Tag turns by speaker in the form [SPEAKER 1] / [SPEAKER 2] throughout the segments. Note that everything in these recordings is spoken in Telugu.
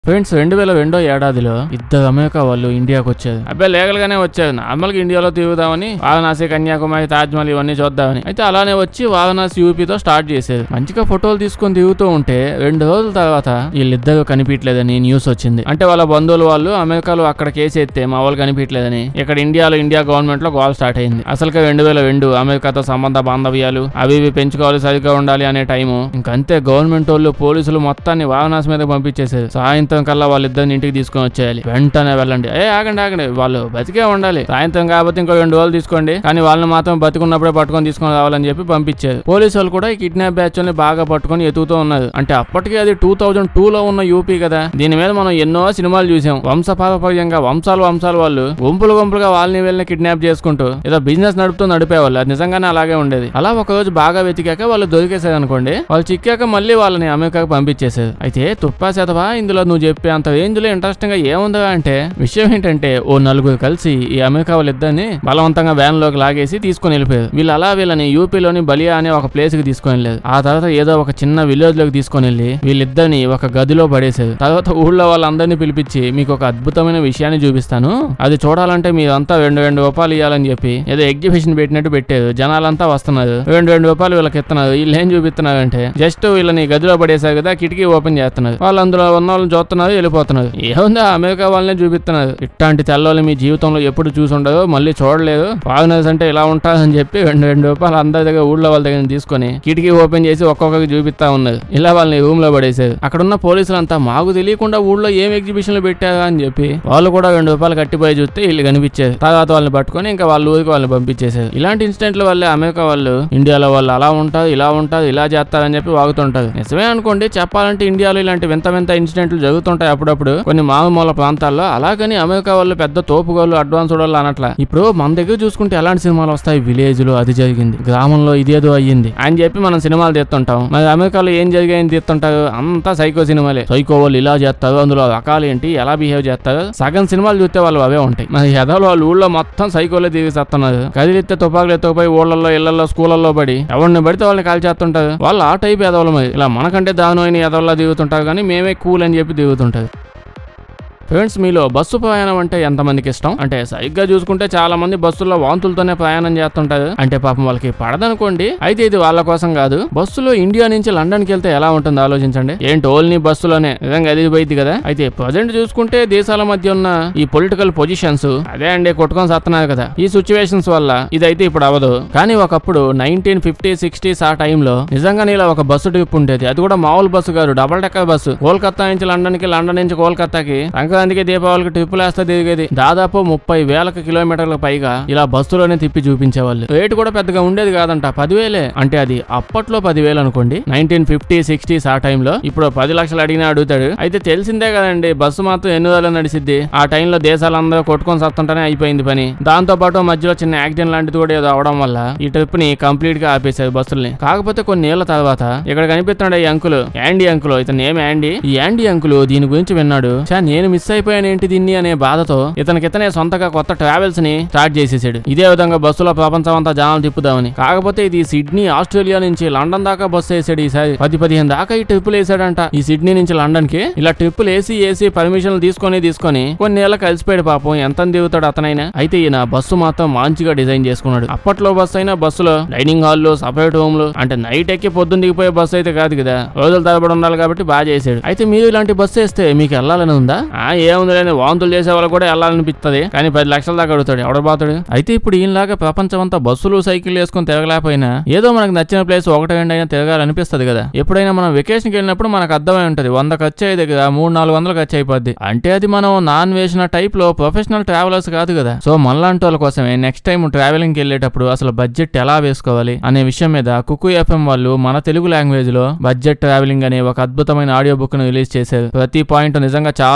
[SPEAKER 1] ఫ్రెండ్స్ 2002 ఏడాదిలో ఇద్దరు అమెరికా వాళ్ళు ఇండియాకి వచ్చారు. అబ్బాయి లీగల్ గానే వచ్చారు. నార్మల్గా ఇండియాలో తిరుగుదామని, వారణాసి, కన్యాకుమారి, తాజ్మహల్ ఇవన్నీ చూద్దామని. అయితే అలానే వచ్చి వారణాసి యూపీతో స్టార్ట్ చేశారు. మంచిగా ఫోటోలు తీసుకొని తిరుగుతూ ఉంటే 2 రోజుల తర్వాత వీళ్ళిద్దరు కనిపించలేదని న్యూస్ వచ్చింది. అంటే వాళ్ళ బంధువులు వాళ్ళు అమెరికాలో అక్కడ కేసు ఎత్తే మా వాళ్ళు కనిపించలేదని ఇక్కడ ఇండియా గవర్నమెంట్ లో గోల్ స్టార్ట్ అయింది. అసలుగా 2002 అమెరికాతో సంబంధ బాంధవ్యాలు అవి పెంచుకోవాలి, సరిగ్గా ఉండాలి అనే టైము. ఇంకంతే గవర్నమెంట్ వాళ్ళు పోలీసులు మొత్తాన్ని వారణాసి మీద పంపించేశారు. సాయంత్రం కల్లా వాళ్ళిద్దరిని ఇంటికి తీసుకొని వచ్చేయాలి, వెంటనే వెళ్ళండి. ఆగండి వాళ్ళు బతికే ఉండాలి, సాయంత్రం కాబట్టి ఇంకో 2 రోజులు తీసుకోండి, కానీ వాళ్ళని మాత్రం బతికున్నప్పుడే పట్టుకొని తీసుకొని రావాలని చెప్పి పంపించారు. పోలీసు వాళ్ళు కూడా ఈ కిడ్నాప్ బ్యాచ్ ని బాగా పట్టుకొని ఎతుకుతూ ఉన్నారు. అంటే అప్పటికే అది 2002లో ఉన్న యూపీ కదా. దీని మీద మనం ఎన్నో సినిమాలు చూసాం. వంశపారపర్యంగా వంశాలు వాళ్ళు గుంపులుగా వాళ్ళని వీళ్ళని కిడ్నాప్ చేసుకుంటూ ఏదో బిజినెస్ నడిపేవాళ్ళు. అది నిజంగానే అలాగే ఉండేది. అలా ఒక రోజు బాగా వెతికాక వాళ్ళు దొరికేసారు అనుకోండి. వాళ్ళు చిక్కాక మళ్ళీ వాళ్ళని అమెరికాకు పంపించేశారు. అయితే తుప్పా శాతవా ఇందులో నువ్వు చెప్పే అంత రేంజ్ లో ఇంట్రెస్టింగ్ గా ఏముందా అంటే విషయం ఏంటంటే ఓ 4 కలిసి ఈ అమెరికా వాళ్ళిద్దరిని బలవంతంగా వ్యాన్ లోకి లాగేసి తీసుకుని వెళ్ళిపోయారు. వీళ్ళని యూపీలోని బలియా అనే ఒక ప్లేస్ కి తీసుకొని వెళ్ళారు. ఆ తర్వాత ఏదో ఒక చిన్న విలేజ్ లోకి తీసుకొని వెళ్ళి వీళ్ళిద్దరిని ఒక గదిలో పడేశారు. తర్వాత ఊళ్ళో వాళ్ళందరినీ పిలిపించి మీకు ఒక అద్భుతమైన విషయాన్ని చూపిస్తాను, అది చూడాలంటే మీరంతా 2 రూపాయలు ఇవ్వాలని చెప్పి ఏదో ఎగ్జిబిషన్ పెట్టినట్టు పెట్టారు. జనాలంతా వస్తున్నారు, 2 రూపాయలు వీళ్ళకి ఇస్తున్నారు. వీళ్ళు ఏం చూపిస్తున్నారు అంటే జస్ట్ వీళ్ళని గదిలో పడేశారు కదా, కిటికీ ఓపెన్ చేస్తున్నారు. వాళ్ళు అందులో ఉన్న వాళ్ళని చూస్తున్నారు, వెళ్ళిపోతున్నారు. ఏముందా అమెరికా వాళ్ళని చూపిస్తున్నారు. ఇట్లాంటి తెల్లోళ్ళు మీ జీవితంలో ఎప్పుడు చూసి ఉండదు, మళ్ళీ చూడలేదు. ఫారినర్స్ అంటే ఇలా ఉంటారని చెప్పి 2 రూపాయలు అందరి దగ్గర ఊళ్ళో వాళ్ళ దగ్గర తీసుకొని కిటికీ ఓపెన్ చేసి ఒక్కొక్కరికి చూపిస్తా ఉన్నారు. ఇలా వాళ్ళని రూమ్ లో పడేశారు. అక్కడ ఉన్న పోలీసులంతా మాకు తెలియకుండా ఊళ్ళో ఏం ఎగ్జిబిషన్లు పెట్టారా అని చెప్పి వాళ్ళు కూడా 2 రూపాయలు కట్టిపోయి చూస్తే వీళ్ళు కనిపించారు. తర్వాత వాళ్ళని పట్టుకొని ఇంకా వాళ్ళ ఊరికి వాళ్ళని పంపించేశారు. ఇలాంటి ఇన్సిడెంట్ల వల్లే అమెరికా వాళ్ళు ఇండియాలో వాళ్ళు అలా ఉంటారు, ఇలా చేస్తారని చెప్పి వాగుతుంటారు. నిజమే అనుకోండి. చెప్పాలంటే ఇండియాలో ఇలాంటి వింత ఇన్సిడెంట్లు జరుగుతుంటాయి అప్పుడప్పుడు కొన్ని మారుమూల ప్రాంతాల్లో. అలాగని అమెరికా వాళ్ళు పెద్ద తోపుగోళ్ళు, అడ్వాన్స్ వాళ్ళు అనట్లా. ఇప్పుడు మన దగ్గర చూసుకుంటే ఎలాంటి సినిమాలు వస్తాయి, విలేజ్ లో అది జరిగింది, గ్రామంలో ఇదేదో అయ్యింది అని చెప్పి మనం సినిమాలు తీస్తుంటాం. మరి అమెరికాలో ఏం జరిగాయని తీస్తుంటారు, అంతా సైకో సినిమాలే. సైకో వాళ్ళు ఇలా చేస్తారు, అందులో రకాలు ఏంటి, ఎలా బిహేవ్ చేస్తారు, సగం సినిమాలు చూస్తే వాళ్ళు అవే ఉంటాయి. మరి ఎదలో వాళ్ళు ఊళ్ళో మొత్తం సైకోలే దిగిసేస్తున్నారు. కదిలిస్తే తుపాకులు ఎత్తుకుపోయి ఊళ్ళల్లో, ఇళ్లలో, స్కూళ్ళల్లో పడి ఎవరిని పడితే వాళ్ళని కాల్ చేస్తుంటారు. వాళ్ళు ఆ టైప్ ఎదవలు. మరి ఇలా మనకంటే దానమైన ఎదవల్లా దిగుతుంటారు, కానీ మేమే కూల్ అని చెప్పి దిగుతుంటారు. ఫ్రెండ్స్, మీలో బస్సు ప్రయాణం అంటే ఎంతమందికి ఇష్టం? అంటే సరిగ్గా చూసుకుంటే చాలా మంది బస్సుల్లో వాంతులతోనే ప్రయాణం చేస్తుంటారు. అంటే పాపం వాళ్ళకి పడదనుకోండి. అయితే ఇది వాళ్ళ కోసం కాదు. బస్సులో ఇండియా నుంచి లండన్ కి వెళ్తే ఎలా ఉంటుందో ఆలోచించండి. ఏంటి ఓన్లీ బస్సులోనే నిజంగా అది పోయింది కదా. అయితే ప్రజెంట్ చూసుకుంటే దేశాల మధ్య ఉన్న ఈ పొలిటికల్ పొజిషన్స్ అదే అండి కొట్టుకొని సత్తున్నారు కదా. ఈ సిచ్యువేషన్స్ వల్ల ఇదైతే ఇప్పుడు అవ్వదు. కానీ ఒకప్పుడు 1950s, 60s ఆ టైంలో నిజంగానే ఇలా ఒక బస్సు ట్రిప్ ఉండేది. అది కూడా మామూలు బస్సు కాదు, డబుల్ డెక్కర్ బస్సు. కోల్కతా నుంచి లండన్ కి, లండన్ నుంచి కోల్కతాకి సంక్రాంతికి, దీపావళికి ట్రిప్పులు వేస్తే తిరిగేది. దాదాపు 30,000 కిలోమీటర్ల పైగా ఇలా బస్సులోనే తిప్పి చూపించేవాళ్ళు. రేటు కూడా పెద్దగా ఉండేది కాదంట, 10,000. అంటే అది అప్పట్లో 10,000 అనుకోండి, 1950s, 60s ఆ టైంలో. ఇప్పుడు 10 లక్షలు అడిగినా అడుగుతాడు. అయితే తెలిసిందే కదండి, బస్సు మాత్రం ఎన్ని రోజులు నడిసిద్ది. ఆ టైంలో దేశాలందరూ కొట్టుకొని సత్తుంటేనే అయిపోయింది పని. దాంతో పాటు మధ్యలో చిన్న యాక్సిడెంట్ లాంటిది కూడా ఏదో అవడం వల్ల ఈ ట్రిప్ ని కంప్లీట్ గా ఆపేశారు బస్సుల్ని. కాకపోతే కొన్ని ఏళ్ల తర్వాత ఇక్కడ కనిపిస్తున్నాడు ఈ అంకులు, యాండీ అంకులు. ఇతను ఏమి యాండీ, ఈ యాండీ అంకులు దీని గురించి విన్నాడు. నేను మిస్ అయిపోయాను ఏంటి దీన్ని అనే బాధతో ఇతనే సొంతగా కొత్త ట్రావెల్స్ ని స్టార్ట్ చేసేసాడు. ఇదే విధంగా బస్సులో ప్రపంచం అంతా జనాలు తిప్పుదామని. కాకపోతే ఇది సిడ్నీ, ఆస్ట్రేలియా నుంచి లండన్ దాకా బస్సు వేసాడు. ఈసారి 10-15 దాకా ఈ ట్రిప్పులు వేసాడంట. ఈ సిడ్నీ నుంచి లండన్ కి ఇలా ట్రిప్పులు వేసి పర్మిషన్లు తీసుకొని కొన్ని ఏళ్ళ కలిసిపోయాడు. పాపం ఎంత దిగుతాడు అతనైనా. అయితే ఈయన బస్సు మాత్రం మంచిగా డిజైన్ చేసుకున్నాడు. అప్పట్లో బస్సు అయినా బస్సులో డైనింగ్ హాల్లు, సపరేట్ రూమ్లు, అంటే నైట్ ఎక్కి పొద్దున్న దిగిపోయే బస్సు అయితే కాదు కదా, రోజులు తరబడి ఉండాలి కాబట్టి బాగా చేసాడు. అయితే మీరు ఇలాంటి బస్సు వేస్తే మీకు వెళ్ళాలని ఉందా? ఏముంది లేని వాంతులు చేసే వాళ్ళు కూడా వెళ్ళాలనిపిస్తుంది, కానీ 10 లక్షల దాకా అడుగుతాడు, ఎవడ బాతుడు. అయితే ఇప్పుడు ఈయనలాగా ప్రపంచం అంతా బస్సులు, సైకిల్ వేసుకొని తిరగలేకపోయినా ఏదో మనకు నచ్చిన ప్లేస్ 1-2 అయినా తిరగాలనిపిస్తుంది కదా. ఎప్పుడైనా మనం వెకేషన్కి వెళ్ళినప్పుడు మనకు అర్థమై ఉంటది, 100 ఖర్చు అయ్యే దగ్గర 300-400 ఖర్చు అయిపోద్ది. అంటే అది మనం నాన్ వేసిన టైప్ లో ప్రొఫెషనల్ ట్రావెలర్స్ కాదు కదా. సో మనలాంటి వాళ్ళ కోసమే నెక్స్ట్ టైం ట్రావెలింగ్ కి వెళ్ళేటప్పుడు అసలు బడ్జెట్ ఎలా వేసుకోవాలి అనే విషయం మీద కుకు ఎఫ్ఎం వాళ్ళు మన తెలుగు లాంగ్వేజ్ లో బడ్జెట్ ట్రావెలింగ్ అనే ఒక అద్భుతమైన ఆడియో బుక్ ను రిలీజ్ చేశారు. ప్రతి పాయింట్ నిజంగా చాలా యూస్ఫుల్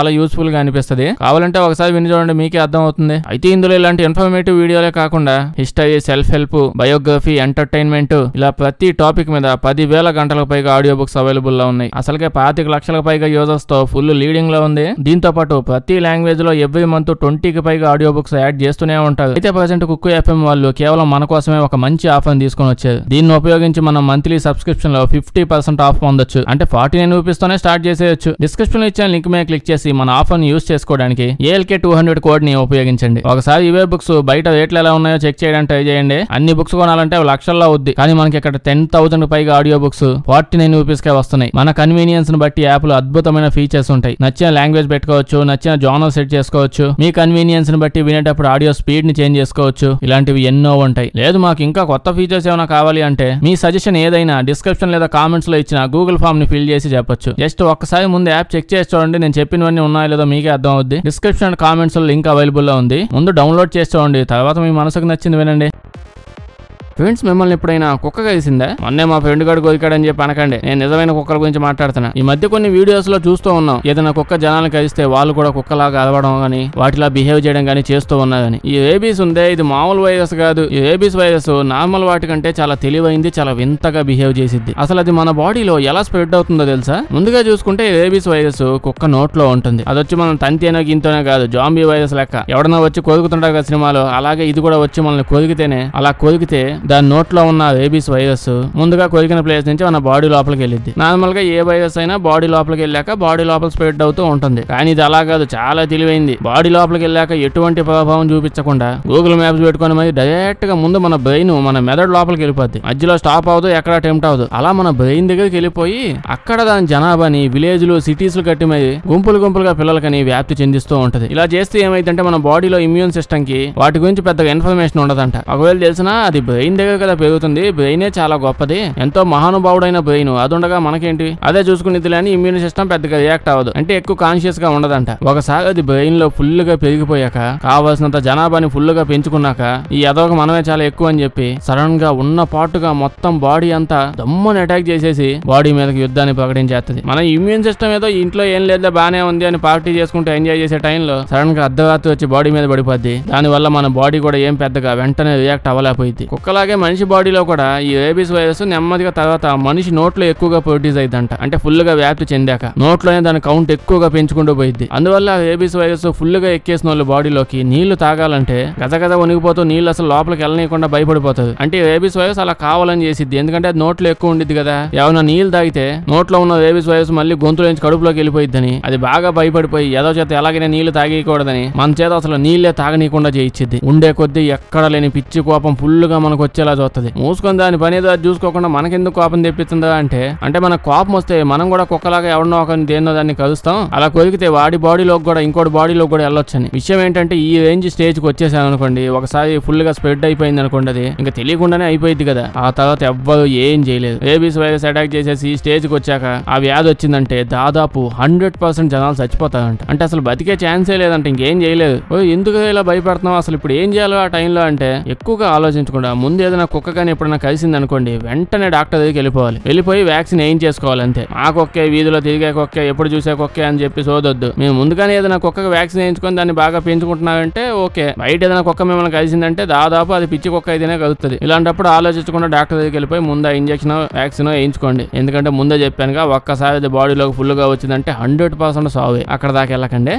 [SPEAKER 1] సింపుల్ గా అనిపిస్తుంది. కావాలంటే ఒకసారి విని చూడండి, మీకే అర్థం అవుతుంది. అయితే ఇందులో ఇలాంటి ఇన్ఫర్మేటివ్ వీడియోలే కాకుండా history, self help, biography, entertainment ఇలా ప్రతి టాపిక్ మీద 10,000 గంటలకు పైగా ఆడియో బుక్స్ అవైలబుల్ లో ఉన్నాయి. అసలుకే 25 లక్షలకు పైగా యూజర్స్ తో ఫుల్ లీడింగ్ లో ఉంది. దీంతో పాటు ప్రతి లాంగ్వేజ్ లో ఎవ్రీ మంత్ 20కి పైగా ఆడియో బుక్స్ యాడ్ చేస్తూనే ఉంటారు. అయితే ప్రెసెంట్ కుక్కు ఎఫ్ఎం వాళ్ళు కేవలం మన కోసమే ఒక మంచి ఆఫర్ తీసుకొని వచ్చారు. దీన్ని ఉపయోగించి మనం మంత్లీ సబ్స్క్రిప్షన్ లో 50% ఆఫ్ పొందొచ్చు. అంటే 49 రూపీస్ తోనే స్టార్ట్ చేసేయచ్చు. డిస్క్రిప్షన్ లో ఇచ్చిన లింక్ మీద క్లిక్ చేసి మన ఆఫర్ ని యూజ్ చేసుకోవడానికి ALK200 కోడ్ ని ఉపయోగించండి. ఒకసారి ఇవే బుక్స్ బయట రేట్లు ఎలా ఉన్నాయో చెక్ చేయడానికి ట్రై చేయండి. అన్ని బుక్స్ కొనాలంటే లక్షల్లో అవుద్ది. కానీ మనకి ఇక్కడ 10,000 పైగా ఆడియో బుక్స్ 49 రూపీస్ కే వస్తున్నాయి. మన కన్వీనియన్స్ ని బట్టి యాప్ లో అద్భుతమైన ఫీచర్స్ ఉంటాయి. నచ్చిన లాంగ్వేజ్ పెట్టుకోవచ్చు, నచ్చిన జానర్ సెట్ చేసుకోవచ్చు, మీ కన్వీనియన్స్ ని బట్టి వినేటప్పుడు ఆడియో స్పీడ్ ని చేంజ్ చేసుకోవచ్చు. ఇలాంటివి ఎన్నో ఉంటాయి. లేదు మాకు ఇంకా కొత్త ఫీచర్స్ ఏమైనా కావాలి అంటే మీ సజెషన్ ఏదైనా డిస్క్రిప్షన్ లేదా కామెంట్స్ లో ఇచ్చిన గూగుల్ ఫామ్ ని ఫిల్ చేసి చెప్పొచ్చు. జస్ట్ ఒక్కసారి ముందు యాప్ చెక్ చేసి చూడండి, నేను చెప్పినవన్నీ ఉన్నాయో లేదో మీకే అర్థం అవుద్ది. డిస్క్రిప్షన్ అండ్ కామెంట్స్ లో లింక్ అవైలబుల్ లో ఉంది. ముందు డౌన్లోడ్ చేసి చూడండి, తర్వాత మీ మనసుకు నచ్చింది వినండి. ఫ్రెండ్స్, మిమ్మల్ని ఎప్పుడైనా కుక్క కలిసిందా? మొన్నే మా ఫ్రెండ్ గారు కోరికాడని చెప్పి అనకండి, నేను నిజమైన కుక్కల గురించి మాట్లాడుతున్నా. ఈ మధ్య కొన్ని వీడియోస్ లో చూస్తూ ఉన్నాం, ఏదైనా కుక్క జనాలను కలిస్తే వాళ్ళు కూడా కుక్కలాగా అలవడం గానీ వాటిలా బిహేవ్ చేయడం గానీ చేస్తూ ఉన్నారని. ఈ రేబీస్ ఉందే, ఇది మామూలు వైరస్ కాదు. ఈ రేబీస్ వైరస్ నార్మల్ వాటికంటే చాలా తెలివైంది, చాలా వింతగా బిహేవ్ చేసిద్ది. అసలు అది మన బాడీలో ఎలా స్ప్రెడ్ అవుతుందో తెలుసా? ముందుగా చూసుకుంటే ఈ రేబీస్ వైరస్ కుక్క నోట్లో ఉంటుంది. అది వచ్చి మనం తంతేనో గింతోనే కాదు, జాంబీ వైరస్ లెక్క ఎవడన్నా వచ్చి కొరుకుతుంటారు కదా సినిమాలో, అలాగే ఇది కూడా వచ్చి మనల్ని కొరికితేనే, అలా కొరికితే దాని నోట్లో ఉన్న రేబీస్ వైరస్ ముందుగా కొరికిన ప్లేస్ నుంచి మన బాడీ లోపలికి వెళ్ళిద్ది. నార్మల్ గా ఏ వైరస్ అయినా బాడీ లోపలికి వెళ్ళాక బాడీ లోపల స్ప్రెడ్ అవుతూ ఉంటుంది. కానీ ఇది అలా కాదు, చాలా తెలివైంది. బాడీ లోపలికి వెళ్ళాక ఎటువంటి ప్రభావం చూపించకుండా గూగుల్ మ్యాప్స్ పెట్టుకుని మరి డైరెక్ట్ గా ముందు మన బ్రెయిన్ మన మెదడు లోపలికి వెళ్ళిపోద్ది. మధ్యలో స్టాప్ అవదు, ఎక్కడ టెంప్ట్ అవదు. అలా మన బ్రెయిన్ దగ్గరికి వెళ్ళిపోయి అక్కడ దాని జనాభాని విలేజ్లు, సిటీస్ కట్టి మరి గుంపులుగా పిల్లలకని వ్యాప్తి చెందిస్తూ ఉంటది. ఇలా చేస్తే ఏమైందంటే మన బాడీలో ఇమ్యూన్ సిస్టమ్ కి వాటి గురించి పెద్దగా ఇన్ఫర్మేషన్ ఉండదంట. ఒకవేళ తెలిసినా అది బ్రెయిన్ దగ్గర కదా పెరుగుతుంది. బ్రెయినే చాలా గొప్పది, ఎంతో మహానుభావుడైన బ్రెయిన్. అది ఉండగా మనకేంటి, అదే చూసుకునేది లేని ఇమ్యూన్ సిస్టమ్ పెద్దగా రియాక్ట్ అవ్వదు. అంటే ఎక్కువ కాన్షియస్ గా ఉండదంట. ఒకసారి అది బ్రెయిన్ లో ఫుల్ గా పెరిగిపోయాక, కావాల్సినంత జనాభాని ఫుల్ గా పెంచుకున్నాక ఈ అదొక మనమే చాలా ఎక్కువ అని చెప్పి సడన్ గా ఉన్న పాటుగా మొత్తం బాడీ అంతా దమ్మని అటాక్ చేసేసి బాడీ మీదకి యుద్ధాన్ని ప్రకటించేస్తుంది. మన ఇమ్యూన్ సిస్టమ్ ఏదో ఇంట్లో ఏం లేదా బానే ఉంది అని పార్టీ చేసుకుంటూ ఎంజాయ్ చేసే టైంలో సడన్ గా అర్ధరాత్రి వచ్చి బాడీ మీద పడిపోద్ది. దాని వల్ల మన బాడీ కూడా ఏం పెద్దగా వెంటనే రియాక్ట్ అవ్వలేకపోయింది. కుక్కలాగే మనిషి బాడీలో కూడా ఈ రేబీస్ వైరస్ నెమ్మదిగా తర్వాత మనిషి నోట్లో ఎక్కువగా ప్రొడ్యూస్ అయిందంట. అంటే ఫుల్ గా వ్యాప్తి చెందాక నోట్లోనే దాని కౌంట్ ఎక్కువగా పెంచుకుంటూ పోయింది. అందువల్ల రేబీస్ వైరస్ ఫుల్ గా ఎక్కేసిన వాళ్ళు బాడీలోకి నీళ్లు తాగాలంటే గజగజ వణిగిపోతూ నీళ్లు అసలు లోపలికి వెళ్ళనీయకుండా భయపడిపోతుంది. అంటే రేబీస్ వైరస్ అలా కావాలని చేసిద్ది, ఎందుకంటే అది నోట్లో ఎక్కువ ఉండిద్ది కదా. ఏమైనా నీళ్లు తాగితే నోట్లో ఉన్న రేబీస్ వైరస్ మళ్ళీ గొంతులో నుంచి కడుపులోకి వెళ్ళిపోయిద్దని అది బాగా భయపడిపోయి ఏదో చేత ఎలాగైనా నీళ్లు తాగేయకూడదని మన చేత అసలు నీళ్లే తాగనీయకుండా చేయించిద్ది. ఉండే కొద్దీ ఎక్కడ లేని పిచ్చి కోపం ఫుల్ గా మనకు వచ్చేలా చూస్తుంది. మూసుకొని దాని పని ఏదో చూసుకోకుండా మనకెందుకు కోపం తెప్పిస్తుందా అంటే మన కోపం వస్తే మనం కూడా కుక్కలాగా ఎవరినో ఒక దేన్నో దాన్ని కలుస్తాం. అలా కొరికితే వాడి బాడీలోకి కూడా ఇంకోటి బాడీలోకి కూడా వెళ్ళొచ్చని. విషయం ఏంటంటే ఈ రేంజ్ స్టేజ్ కి వచ్చేసాను అనుకోండి, ఒకసారి ఫుల్ గా స్ప్రెడ్ అయిపోయింది అనుకోండి, అది ఇంకా తెలియకుండానే అయిపోయింది కదా. ఆ తర్వాత ఎవ్వరు ఏం చేయలేదు. రేబీస్ వైరస్ అటాక్ చేసేసి ఈ స్టేజ్ కి వచ్చాక ఆ వ్యాధి వచ్చిందంటే దాదాపు 100% జనాలు చచ్చిపోతారంట. అంటే అసలు బతికే ఛాన్సే లేదంటే ఇంకేం చేయలేదు. ఎందుకు ఇలా భయపడుతున్నావు, అసలు ఇప్పుడు ఏం చేయాలో ఆ టైంలో అంటే ఎక్కువగా ఆలోచించకుండా ముందు ఏదైనా కుక్క కానీ ఎప్పుడైనా కలిసింది అనుకోండి, వెంటనే డాక్టర్ దగ్గరికి వెళ్ళిపోయి వ్యాక్సిన్ ఏం చేసుకోవాలి అంతే. ఆ కుక్కే, వీధిలో తిరిగే కుక్కే, ఎప్పుడు చూసే కుక్కే అని చెప్పి సోదొద్దు. మేము ముందుగానే ఏదైనా కుక్కకి వ్యాక్సిన్ వేయించుకొని దాన్ని బాగా పెంచుకుంటున్నామంటే ఓకే. బయట ఏదైనా కుక్క మిమ్మల్ని కలిసిందంటే దాదాపు అది పిచ్చి కుక్క అయితేనే కలుగుతుంది. ఇలాంటప్పుడు ఆలోచించకుండా డాక్టర్ దగ్గరికి వెళ్ళిపోయి ముందు ఇంజక్షన్ వ్యాక్సిన్ వేయించుకోండి. ఎందుకంటే ముందే చెప్పానుగా, ఒక్కసారి అది బాడీలోకి ఫుల్ గా వచ్చిందంటే 100% సావే. అక్కడ దాకా వెళ్ళకండి.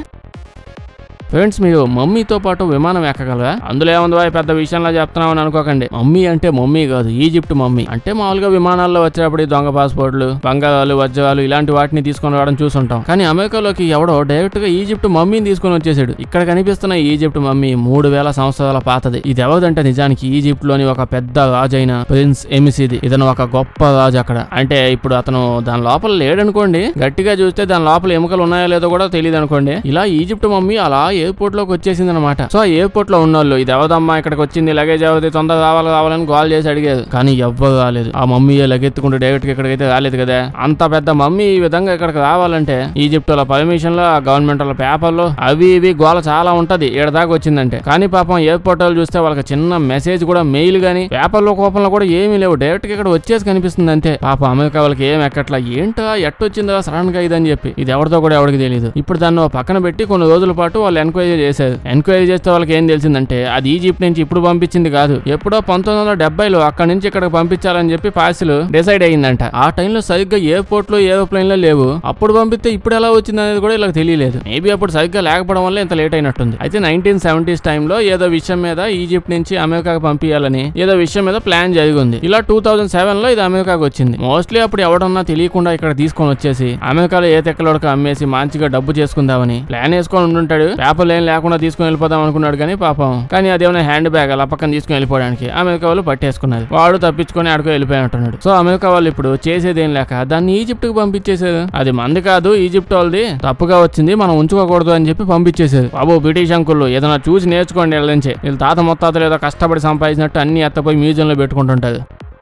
[SPEAKER 1] ఫ్రెండ్స్, మీరు మమ్మీతో పాటు విమానం ఎక్కగలరా? అందులో ఏముందో పెద్ద విషయంలో చెప్తున్నామని అనుకోకండి. మమ్మీ అంటే మమ్మీ కాదు, ఈజిప్ట్ మమ్మీ. అంటే మామూలుగా విమానాల్లో వచ్చేటప్పుడు దొంగ పాస్పోర్ట్లు, బంగారాలు, వజ్రాలు ఇలాంటి వాటిని తీసుకొని రావడం చూసుంటాం. కానీ అమెరికాలోకి ఎవడో డైరెక్ట్ గా ఈజిప్ట్ మమ్మీని తీసుకొని వచ్చేసాడు. ఇక్కడ కనిపిస్తున్న ఈజిప్ట్ మమ్మీ 3000 సంవత్సరాల పాతది. ఇది ఎవరిదంటే నిజానికి ఈజిప్ట్ లోని ఒక పెద్ద రాజు అయిన ప్రిన్స్ ఎమిసిది. ఇతను ఒక గొప్ప రాజు అక్కడ. అంటే ఇప్పుడు అతను దాని లోపల లేడనుకోండి, గట్టిగా చూస్తే దాని లోపల ఎముకలు ఉన్నాయో లేదో కూడా తెలియదు అనుకోండి. ఇలా ఈజిప్ట్ మమ్మీ అలా ఎయిర్పోర్ట్ లోకి వచ్చేసింది అనమాట. సో ఆ ఎయిర్పోర్ట్ లో ఉన్నోళ్ళు ఇది ఎవదమ్మా ఇక్కడికి వచ్చింది, లగేజ్ ఎవరిది, తొందర కావాలని కాల్ చేసి అడిగారు. కానీ ఎవ్వరు రాలేదు. ఆ మమ్మీ లగెత్తుకుంటూ డైరెక్ట్ గా ఇక్కడికైతే రాలేదు కదా. అంత పెద్ద మమ్మీ ఈ విధంగా ఇక్కడికి రావాలంటే ఈజిప్ట్ వాళ్ళ పర్మిషన్ లో, ఆ గవర్నమెంట్ వాళ్ళ పేపర్లు అవి ఇవి గోల చాలా ఉంటది ఏడ దాకా వచ్చిందంటే. కానీ పాపం ఎయిర్పోర్ట్ వాళ్ళు చూస్తే వాళ్ళకి చిన్న మెసేజ్ కూడా, మెయిల్ గానీ పేపర్లో కోపంలో కూడా ఏమీ లేవు. డైరెక్ట్ గా ఇక్కడ వచ్చేసి కనిపిస్తుంది అంతే. పాపం అమెరికా వాళ్ళకి ఏం ఎక్కట్లా, ఏంటా ఎట్టొచ్చిందా సడన్ గా ఇదని చెప్పి. ఇది ఎవరితో కూడా ఎవరికి తెలియదు. ఇప్పుడు దాన్ని పక్కన పెట్టి కొన్ని రోజుల పాటు వాళ్ళు ఎంక్వైరీ చేశారు. ఎంక్వైరీ చేస్తే వాళ్ళకి ఏం తెలిసిందంటే అది ఈజిప్ట్ నుంచి ఇప్పుడు పంపించింది కాదు, ఎప్పుడో 1970లో అక్కడి నుంచి ఇక్కడికి పంపించాలని చెప్పి పార్సిల్ డిసైడ్ అయ్యిందంట. ఆ టైంలో సరిగ్గా ఎయిర్పోర్ట్ లో ఏరోప్లేన్ లో లేవు. అప్పుడు పంపిస్తే ఇప్పుడు ఎలా వచ్చింది అనేది కూడా ఇలా తెలియలేదు. మేబీ అప్పుడు సరిగ్గా లేకపోవడం వల్ల ఇంత లేట్ అయినట్టుంది. అయితే 1970s టైంలో ఏదో విషయం మీద ఈజిప్ట్ నుంచి అమెరికాకు పంపించాలని ఏదో విషయం మీద ప్లాన్ జరిగింది. ఇలా 2007లో ఇది అమెరికాకు వచ్చింది. మోస్ట్లీ అప్పుడు ఎవడన్నా తెలియకుండా ఇక్కడ తీసుకొని వచ్చేసి అమెరికాలో ఏ తెక్కలోకి అమ్మేసి మంచిగా డబ్బు చేసుకుందామని ప్లాన్ వేసుకొని ఉంటుంటాడు. పేపర్లు ఏం లేకుండా తీసుకుని వెళ్ళిపోదాం అనుకున్నాడు కానీ పాపం కానీ అదేమైనా హ్యాండ్ బ్యాగ్ అలా పక్కన తీసుకుని వెళ్ళిపోవడానికి అమెరికా వాళ్ళు పట్టేసుకున్నారు. వాడు తప్పించుకొని ఆడుకో వెళ్ళిపోయినట్టున్నాడు. సో అమెరికా వాళ్ళు ఇప్పుడు చేసేది ఏం లేక దాన్ని ఈజిప్ట్ కు పంపించేశారు. అది మంది కాదు, ఈజిప్ట్ వాళ్ళది, తప్పుగా వచ్చింది, మనం ఉంచుకోకూడదు అని చెప్పి పంపించేశారు. బాబు బ్రిటిష్ అంకుళ్ళు ఏదైనా చూసి నేర్చుకోండి. వీళ్ళ నుంచి వీళ్ళు తాత ముత్తాతలు ఏదో కష్టపడి సంపాదించినట్టు అన్ని ఎత్తపోయి మ్యూజియంలో పెట్టుకుంటుంటారు.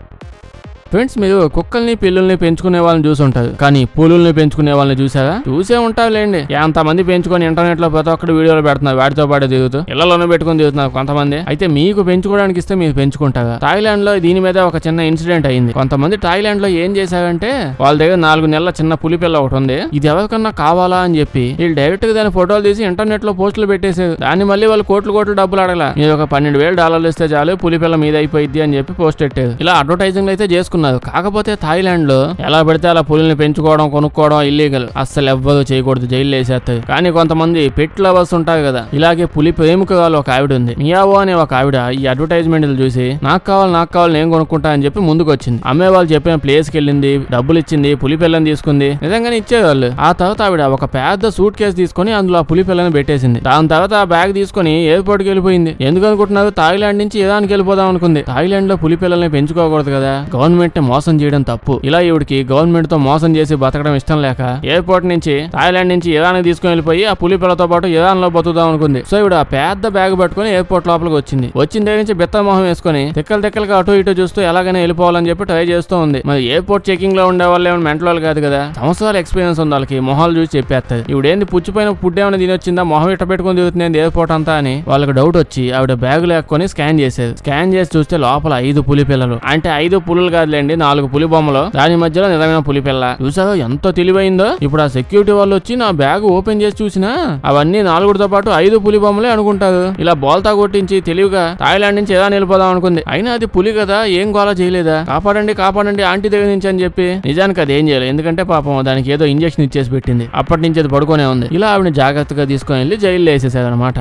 [SPEAKER 1] ఫ్రెండ్స్, మీరు కుక్కల్ని పిల్లుల్ని పెంచుకునే వాళ్ళని చూసుంటారు, కానీ పులుల్ని పెంచుకునే వాళ్ళని చూసారా? చూసే ఉంటారులేండి. ఎంతమంది పెంచుకొని ఇంటర్నెట్ లో ప్రతి ఒక్కటి వీడియోలు పెడుతున్నారు, వాటితో పాటు తిరుగుతూ ఇళ్లలోనే పెట్టుకుని తిరుగుతున్నారు కొంతమంది. అయితే మీకు పెంచుకోవడానికి ఇస్తే మీరు పెంచుకుంటారా? థాయిలాండ్ లో దీని మీద ఒక చిన్న ఇన్సిడెంట్ అయింది. కొంతమంది థాయిలాండ్ లో ఏం చేశారంటే వాళ్ళ దగ్గర 4 నెలల చిన్న పులి పిల్ల ఒకటి ఉంది, ఇది ఎవరికన్నా కావాలా అని చెప్పి వీళ్ళు డైరెక్ట్ గా దాని ఫోటోలు తీసి ఇంటర్నెట్ లో పోస్టులు పెట్టేశారు. దాన్ని మళ్ళీ వాళ్ళు కోట్లు డబ్బులు అడగల, మీరు ఒక $12,000 ఇస్తే చాలు పులి పిల్ల మీద అయిపోయింది అని చెప్పి పోస్ట్ పెట్టారు. ఇలా అడ్వర్టైజింగ్ అయితే చేసుకున్నారు. కాకపోతే థాయిలాండ్ లో ఎలా పెడితే అలా పులిని పెంచుకోవడం కొనుక్కోవడం ఇల్లీగల్, అస్సలు ఎవ్వరు చేయకూడదు, జైలు వేసేస్తారు. కానీ కొంతమంది పెట్ లవర్స్ ఉంటారు కదా, ఇలాగే పులి ప్రేమికురాలు ఒక ఆవిడ ఉంది, మియావో అనే ఒక ఆవిడ ఈ అడ్వర్టైజ్మెంట్లు చూసి నాకు కావాలి నేను కొనుక్కుంటా అని చెప్పి ముందుకు వచ్చింది. అమ్మే వాళ్ళు చెప్పిన ప్లేస్ కి వెళ్ళింది, డబ్బులు ఇచ్చింది, పులి పిల్లని తీసుకుంది, నిజంగానే ఇచ్చేవాళ్ళు. ఆ తర్వాత ఆవిడ ఒక పెద్ద సూట్ కేసు తీసుకుని అందులో ఆ పులి పిల్లని పెట్టేసింది. దాని తర్వాత ఆ బ్యాగ్ తీసుకుని ఎయిర్పోర్ట్ కి వెళ్ళిపోయింది. ఎందుకు అనుకుంటున్నారు? థాయిలాండ్ నుంచి ఇరాన్కి వెళ్ళిపోదాం అనుకుంది. థాయిలాండ్ లో పులి పిల్లల్ని పెంచుకోకూడదు కదా, గవర్నమెంట్ మోసం చేయడం తప్పు. ఇలా ఈవిడికి గవర్నమెంట్ తో మోసం చేసి బతకడం ఇష్టం లేక ఎయిర్పోర్ట్ నుంచి థాయిలాండ్ నుంచి ఇరాన్ తీసుకుని వెళ్ళిపోయి ఆ పులి పిల్లతో పాటు ఇరాన్ లో బతుకుదాం అనుకుంది. సో ఈవిడ ఆ పెద్ద బ్యాగ్ పట్టుకుని ఎయిర్పోర్ట్ లోపలికి వచ్చింది. వచ్చిన దగ్గర నుంచి బెత్త మొహం వేసుకుని తిక్కలుగా అటు ఇటు చూస్తూ ఎలాగైనా వెళ్ళిపోవాలని చెప్పి ట్రై చేస్తూ ఉంది. మరి ఎయిర్పోర్ట్ చెకింగ్ లో ఉండే వాళ్ళు ఏమైనా మెంటల్ వాళ్ళు కాదు కదా, సంవత్సరాల ఎక్స్పీరియన్స్ ఉంది వాళ్ళకి, మొహాలు చూసి చెప్పేస్తారు. ఇవిడేంది పుచ్చిపోయిన ఫుడ్ ఏమైనా తినొచ్చిందా, మొహం ఇట్ట పెట్టుకుని తిరుగుతుంది ఎయిర్పోర్ట్ అంతా అని వాళ్ళకి డౌట్ వచ్చి ఆవిడ బ్యాగ్ లేకొని స్కాన్ చేశారు. స్కాన్ చేసి చూస్తే లోపల 5 పులి పిల్లలు, అంటే 5 పులులు కాదులేండి, 4 పులి బొమ్మలు, దాని మధ్యలో నిజమైన పులి పిల్ల. చూసావా ఎంత తెలివైందో? ఇప్పుడు ఆ సెక్యూరిటీ వాళ్ళు వచ్చి నా బ్యాగ్ ఓపెన్ చేసి చూసినా అవన్నీ 4తో పాటు 5 పులి బొమ్మలే అనుకుంటారు. ఇలా బోల్తా కొట్టించి తెలివిగా థాయిలాండ్ నుంచి ఏదా నిలిపోదాం అనుకుంది. అయినా అది పులి కదా, ఏం గోలా చేయలేదా, కాపాడండి ఆంటీ దగ్గర నుంచి అని చెప్పి. నిజానికి అది ఏం చేయలేదు, ఎందుకంటే పాపం దానికి ఏదో ఇంజెక్షన్ ఇచ్చేసి పెట్టింది. అప్పటి నుంచి అది పడుకునే ఉంది. ఇలా ఆవిడని జాగ్రత్తగా తీసుకొని వెళ్ళి జైల్లో వేసేసారు అనమాట.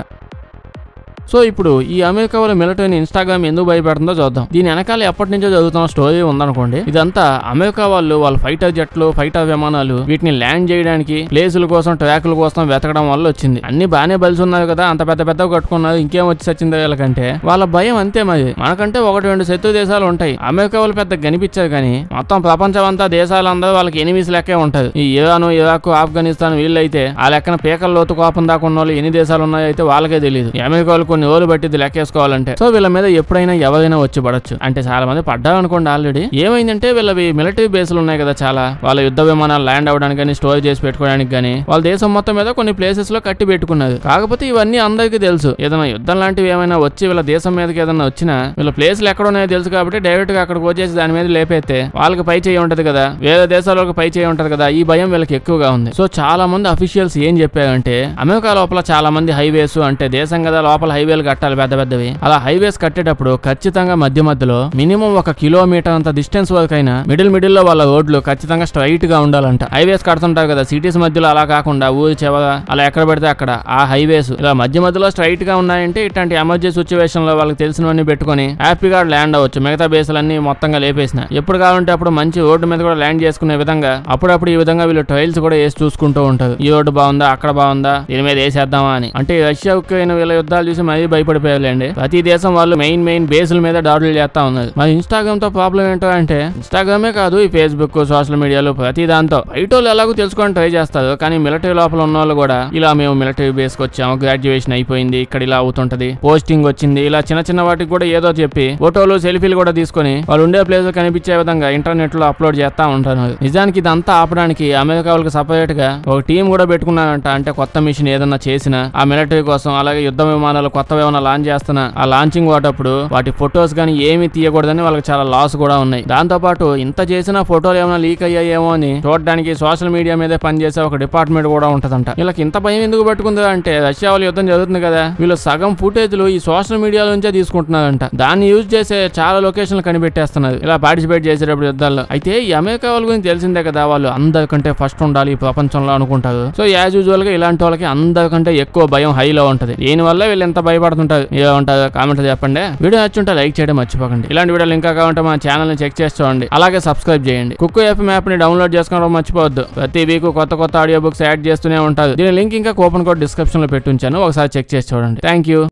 [SPEAKER 1] సో ఇప్పుడు ఈ అమెరికా వాళ్ళ మిలిటరీని ఇన్స్టాగ్రామ్ ఎందుకు భయపెడుతుందో చూద్దాం. దీని వెనకాల ఎప్పటి నుంచో చదువుతున్న స్టోరీ ఉందనుకోండి. ఇదంతా అమెరికా వాళ్ళు వాళ్ళ ఫైటర్ జట్లు, ఫైటర్ విమానాలు వీటిని ల్యాండ్ చేయడానికి ప్లేసుల కోసం, ట్రాకుల కోసం వెతకడం వల్ల వచ్చింది. అన్ని బాగానే బలిసి ఉన్నారు కదా, అంత పెద్ద కట్టుకున్నారు, ఇంకేం వచ్చి సచ్చింది వీళ్ళకంటే వాళ్ళ భయం అంతే. మరి మనకంటే 1-2 శత్రు దేశాలు ఉంటాయి. అమెరికా వాళ్ళు పెద్ద కనిపించారు కానీ మొత్తం ప్రపంచం అంతా దేశాలందరూ వాళ్ళకి ఎనిమిస్ లెక్కే ఉంటారు. ఈ ఇరాన్, ఇరాక్, ఆఫ్ఘనిస్తాన్ వీళ్ళైతే ఆ లెక్కన పీకల లోతు కోపం దాకా ఉన్న వాళ్ళు ఎన్ని దేశాలు ఉన్నాయో అయితే వాళ్ళకే తెలియదు. అమెరికా వాళ్ళు కొన్ని రోజులు బట్టి ఇది లెక్కేసుకోవాలంటే. సో వీళ్ళ మీద ఎప్పుడైనా ఎవరైనా వచ్చి పడచ్చు, అంటే చాలా మంది పడ్డారు అనుకోండి. ఆల్రెడీ ఏమైందంటే వీళ్ళవి మిలిటరీ బేస్లు ఉన్నాయి కదా చాలా, వాళ్ళ యుద్ధ విమానాలు ల్యాండ్ అవడానికి కానీ, స్టోర్ చేసి పెట్టుకోవడానికి కానీ వాళ్ళ దేశం మొత్తం మీద కొన్ని ప్లేసెస్ లో కట్టి పెట్టుకున్నారు. కాకపోతే ఇవన్నీ అందరికీ తెలుసు. ఏదైనా యుద్ధం లాంటివి ఏమైనా వచ్చి వీళ్ళ దేశం మీదకి ఏదైనా వచ్చినా వీళ్ళ ప్లేస్లు ఎక్కడ ఉన్నాయో తెలుసు కాబట్టి డైరెక్ట్ గా అక్కడికి వచ్చేసి దాని మీద లేపేస్తే వాళ్ళకి పై చేయి ఉంటది కదా, వేరే దేశాలకు పై చేయి ఉంటది కదా, ఈ భయం వీళ్ళకి ఎక్కువగా ఉంది. సో చాలా మంది అఫీషియల్స్ ఏం చెప్పారంటే అమెరికా లోపల చాలా మంది హైవేస్, అంటే దేశం కదా లోపల హైవేలు కట్టాలి పెద్దవి, అలా హైవేస్ కట్టేటప్పుడు ఖచ్చితంగా మధ్యలో మినిమం 1 కిలోమీటర్ అంత డిస్టెన్స్ వరకు అయినా మిడిల్ లో వాళ్ళ రోడ్లు ఖచ్చితంగా స్ట్రైట్ గా ఉండాలంట. హైవేస్ కడుతుంటారు కదా సిటీస్ మధ్యలో, అలా కాకుండా ఊరి చివర అలా ఎక్కడ పెడితే అక్కడ ఆ హైవేస్ ఇలా మధ్యలో స్ట్రైట్ గా ఉన్నాయంటే ఇట్లాంటి ఎమర్జెన్సీ సిచ్యువేషన్ లో వాళ్ళకి తెలిసినవన్నీ పెట్టుకుని హ్యాపీగా ల్యాండ్ అవ్వచ్చు. మిగతా బేస్లన్నీ మొత్తంగా లేపేసిన ఎప్పుడు కావాలంటే అప్పుడు మంచి రోడ్డు మీద కూడా ల్యాండ్ చేసుకునే విధంగా అప్పుడప్పుడు ఈ విధంగా వీళ్ళు ట్రయల్స్ కూడా వేసి చూసుకుంటూ ఉంటారు. ఈ రోడ్డు బాగుందా, అక్కడ బాగుందా, దీని మీద వేసేద్దామా అని. అంటే రష్యా ఉక్రెయిన్ వీళ్ళ యుద్ధాలు చూసి మరీ భయపడిపోయాలండి. ప్రతి దేశం వాళ్ళు మెయిన్ బేస్ల మీద దాడులు చేస్తా ఉన్నారు. మరి ఇన్స్టాగ్రామ్ తో ప్రాబ్లం ఏంటో అంటే ఇన్స్టాగ్రామే కాదు, ఈ ఫేస్బుక్, సోషల్ మీడియాలో ప్రతి దాంతో బయట వాళ్ళు ఎలాగో తెలుసుకొని ట్రై చేస్తారు. కానీ మిలిటరీ లోపల ఉన్న వాళ్ళు కూడా ఇలా మేము మిలిటరీ బేస్ కి వచ్చాము, గ్రాడ్యుయేషన్ అయిపోయింది, ఇక్కడ ఇలా అవుతుంటది, పోస్టింగ్ వచ్చింది, ఇలా చిన్న వాటికి కూడా ఏదో చెప్పి ఫోటోలు సెల్ఫీలు కూడా తీసుకొని వాళ్ళు ఉండే ప్లేస్ కనిపించే విధంగా ఇంటర్నెట్ లో అప్లోడ్ చేస్తా ఉంటారు. నిజానికి ఇదంతా ఆపడానికి అమెరికా వాళ్ళకి సపరేట్ గా ఒక టీం కూడా పెట్టుకున్నారంట. అంటే కొత్త మిషన్ ఏదన్నా చేసినా ఆ మిలిటరీ కోసం, అలాగే యుద్ధ విమానాలు కొత్తవి ఏమైనా లాంచ్ చేస్తున్నా ఆ లాంచింగ్ వాటప్పుడు వాటి ఫొటోస్ గానీ ఏమీ తీయకూడదని వాళ్ళకి చాలా లాస్ కూడా ఉన్నాయి. దాంతో పాటు ఇంత చేసిన ఫోటోలు ఏమైనా లీక్ అయ్యాయేమో అని చూడడానికి సోషల్ మీడియా మీదే పనిచేసే ఒక డిపార్ట్మెంట్ కూడా ఉంటదంట. వీళ్ళకి ఇంత భయం ఎందుకు పెట్టుకుందా అంటే రష్యా వాళ్ళ యుద్ధం జరుగుతుంది కదా, వీళ్ళు సగం ఫుటేజ్లు ఈ సోషల్ మీడియా నుంచే తీసుకుంటున్నారంట. దాన్ని యూజ్ చేసే చాలా లొకేషన్లు కనిపెట్టేస్తున్నారు ఇలా పార్టిసిపేట్ చేసేటప్పుడు యుద్ధాల్లో. అయితే ఈ అమెరికా వాళ్ళ గురించి తెలిసిందే కదా, వాళ్ళు అందరికంటే ఫస్ట్ ఉండాలి ఈ ప్రపంచంలో అనుకుంటారు. సో యాజ్ యూజువల్ గా ఇలాంటి వాళ్ళకి అందరికంటే ఎక్కువ భయం హైలో ఉంటది. దీని వల్ల వీళ్ళు ఎంత భయపడుతుంటారు ఏమంటారు కామెంట్ చెప్పండి. వీడియో నచ్చుంటే లైక్ చేయడం మర్చిపోకండి. ఇలాంటి వీడియోలు ఇంకా కావాలంటే మన ఛానల్ ని చెక్ చేసి చూడండి, అలాగే సబ్స్క్రైబ్ చేయండి. కుక్కు ఎఫ్ఎం యాప్ ని డౌన్లోడ్ చేసుకోవడం మర్చిపోవద్దు. ప్రతి వీక్ కొత్త ఆడియో బుక్స్ యాడ్ చేస్తూనే ఉంటారు. దీని లింక్ ఇంకా కూపన్ కోడ్ డిస్క్రిప్షన్ లో పెట్టుంచాను, ఒకసారి చెక్ చేసి చూడండి. Thank you.